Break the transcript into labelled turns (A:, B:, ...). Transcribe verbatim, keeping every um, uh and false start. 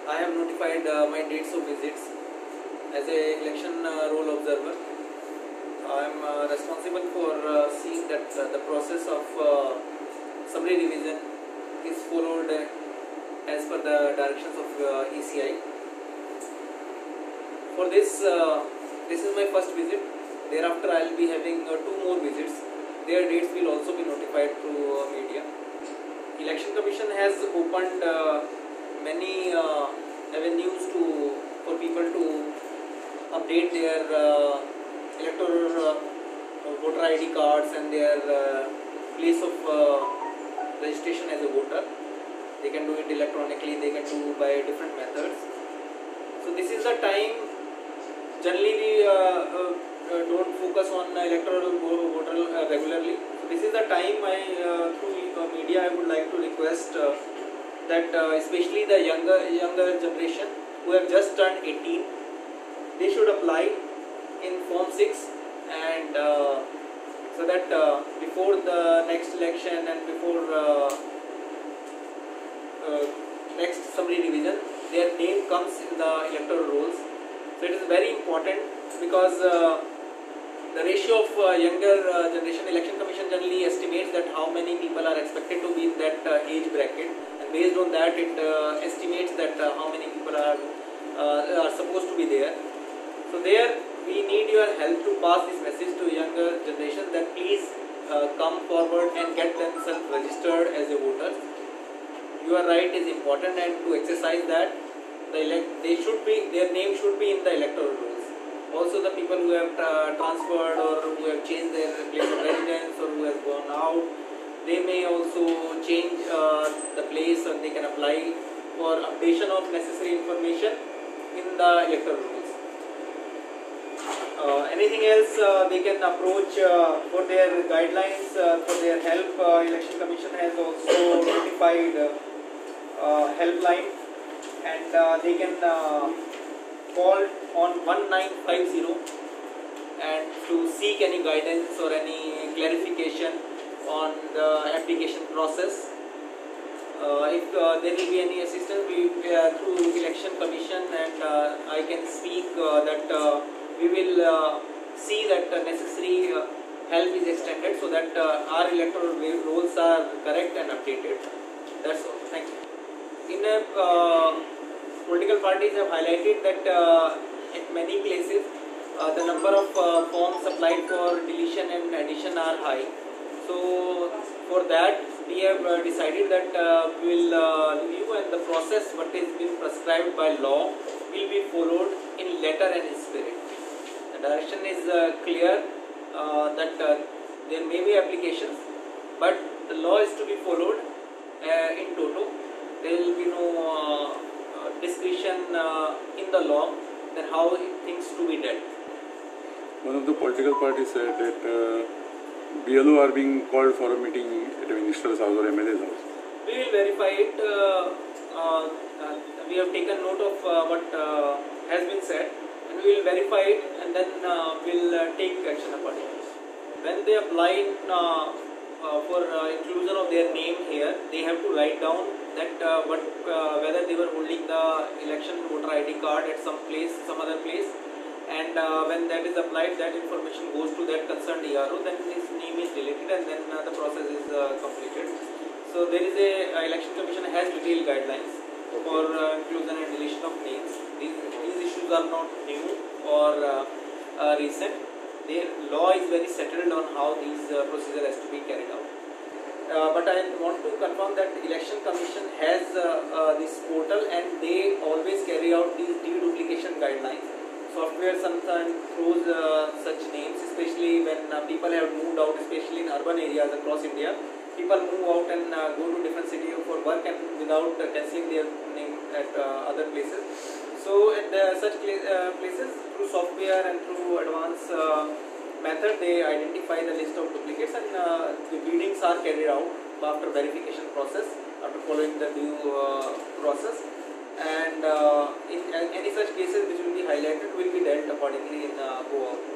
A: I have notified uh, my dates of visits as a election uh, roll observer. I am uh, responsible for uh, seeing that uh, the process of uh, summary revision is followed uh, as per the directions of uh, E C I. For this, uh, this is my first visit. Thereafter, I will be having uh, two more visits. Their dates will also be notified through uh, media. Election Commission has opened uh, many uh, avenues to for people to update their uh, electoral uh, voter I D cards and their uh, place of uh, registration as a voter. They can do it electronically, they can do by different methods. So this is the time. Generally we uh, uh, uh, don't focus on electoral voter uh, regularly. So this is the time I uh, through uh, media I would like to request uh, that uh, especially the younger younger generation who have just turned eighteen, they should apply in Form six, and uh, so that uh, before the next election and before uh, uh, next summary revision, their name comes in the electoral rolls. So it is very important because uh, the ratio of uh, younger uh, generation, Election Commission generally estimates that how many people are expected to be in that uh, age bracket, and based on that it uh, estimates that uh, how many people are uh, are supposed to be there. So there we need your help to pass this message to younger generation that please uh, come forward and get themselves registered as a voter. Your right is important, and to exercise that, the elect they should be their name should be in the electoral rolls. Also, the people who have uh, transferred or who have changed their place of residence or who have gone out, they may also change uh, the place, and they can apply for updation of necessary information in the electoral rolls. Uh, anything else uh, they can approach uh, for their guidelines, uh, for their help. Uh, Election Commission has also notified uh, uh, helpline, and uh, they can uh, call on one nine five zero and to seek any guidance or any clarification on the application process. Uh, if uh, there will be any assistance we, uh, through Election Commission, and uh, I can speak uh, that uh, we will uh, see that uh, necessary uh, help is extended so that uh, our electoral rolls are correct and updated. That's all. Thank you. In a, uh, political parties have highlighted that uh, in many places uh, the number of uh, forms applied for deletion and addition are high. So for that we have uh, decided that uh, we will uh, review, and the process what is been prescribed by law will be followed in letter and in spirit. The direction is uh, clear uh, that uh, there may be applications, but the law is to be followed uh, in toto. There will be no uh, uh, discretion uh, in the law then how things to be dealt.
B: One of the political parties said that uh, B L O are being called for a meeting at a minister's house or M L A's house.
A: We will verify it. Uh, uh, uh, we have taken note of uh, what uh, has been said, and we will verify it, and then uh, we will uh, take action accordingly. When they apply uh, uh, for uh, inclusion of their name here, they have to write down that uh, what uh, whether they were holding the election voter I D card at some place, some other place, and uh, when that is applied, that information goes to that concerned E R O, then his name is deleted, and then uh, the process is uh, completed. So there is a uh, Election Commission has detailed guidelines for uh, inclusion and deletion of names. These, these issues are not new or uh, uh, recent. The law is very settled on how these uh, procedure has to be carried out. Uh, but I want to confirm that Election Commission has uh, uh, this portal, and they always carry out these deduplication guidelines. Software sometimes throws uh, such names, especially when uh, people have moved out, especially in urban areas across India. People move out and uh, go to different cities for work, and without uh, cancelling their name at uh, other places. So at uh, such uh, places, through software and through advanced uh, method, they identify the list of duplicates, and uh, the readings are carried out after verification process, after following the due uh, process, and uh, in any such cases which will be highlighted will be dealt accordingly in uh, go out.